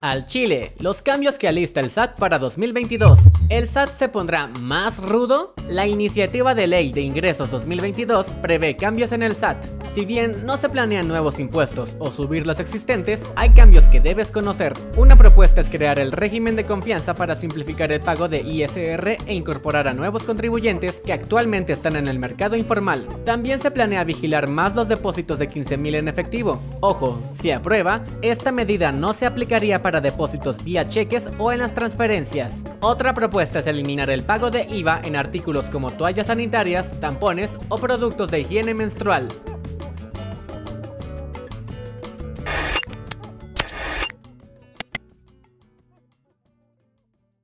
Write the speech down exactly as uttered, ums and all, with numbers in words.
Al Chile, los cambios que alista el S A T para dos mil veintidós. ¿El S A T se pondrá más rudo? La iniciativa de ley de ingresos dos mil veintidós prevé cambios en el S A T. Si bien no se planean nuevos impuestos o subir los existentes, hay cambios que debes conocer. Una propuesta es crear el régimen de confianza para simplificar el pago de I S R e incorporar a nuevos contribuyentes que actualmente están en el mercado informal. También se planea vigilar más los depósitos de quince mil en efectivo. Ojo, si aprueba, esta medida no se aplicaría para para depósitos vía cheques o en las transferencias. Otra propuesta es eliminar el pago de I V A en artículos como toallas sanitarias, tampones o productos de higiene menstrual.